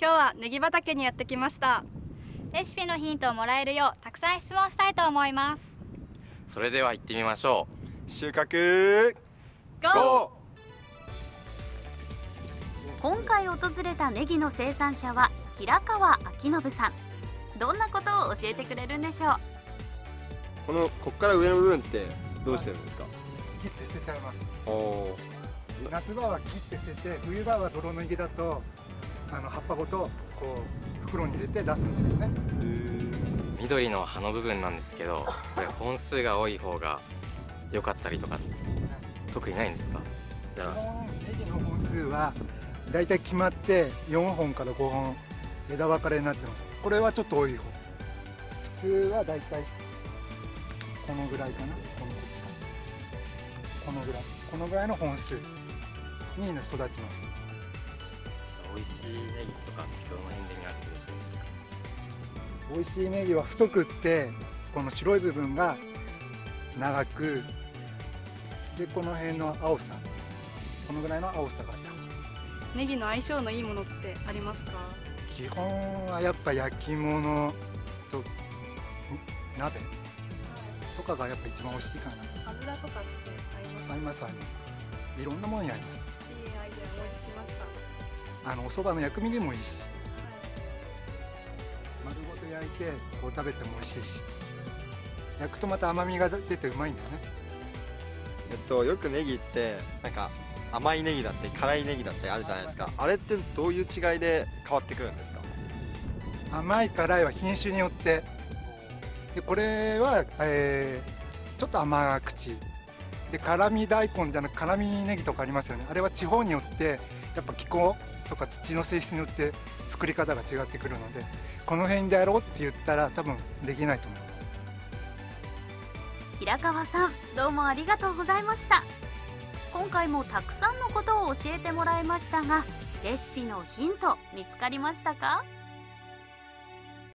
今日はネギ畑にやってきました。 レシピのヒントをもらえるようたくさん質問したいと思います。 それでは行ってみましょう。収穫ゴー。 今回訪れたネギの生産者は平川明信さん。どんなことを教えてくれるんでしょう。 こっから上の部分ってどうしてるんですか。 切って捨てちゃいます。夏場は切って捨てて、冬場は泥ネギだと葉っぱごとこう袋に入れて出すんですよね。 緑の葉の部分なんですけど、これ本数が多い方が良かったりとか特にないんですか。じゃあネギの本数はだいたい決まって4本から5本枝分かれになってます。これはちょっと多い方。普通はだいたいこのぐらいかな。このぐらいの本数に育ちます。 美味しいネギとかどの辺で見分けてるんですか。 美味しいネギは太くってこの白い部分が長くで、この辺の青さ、このぐらいの青さがあった。 ネギの相性のいいものってありますか。 基本はやっぱ焼き物と鍋とかがやっぱ一番美味しいかな。 油とかって合います。いろんなものに合います。 いいアイデア思いつきました。 お蕎麦の薬味でもいいし、丸ごと焼いてこう食べても美味しいし、焼くとまた甘みが出てうまいんだよね。 よくネギってなんか甘いネギだったり辛いネギだったりあるじゃないですか。あれってどういう違いで変わってくるんですか。 甘い辛いは品種によって、でこれは、ちょっと甘口で、辛味大根じゃなく辛味ネギとかありますよね。あれは地方によってやっぱ気候とか土の性質によって作り方が違ってくるので、この辺でやろうって言ったら多分できないと思う。 平川さん、どうもありがとうございました。今回もたくさんのことを教えてもらいましたが、レシピのヒント見つかりましたか？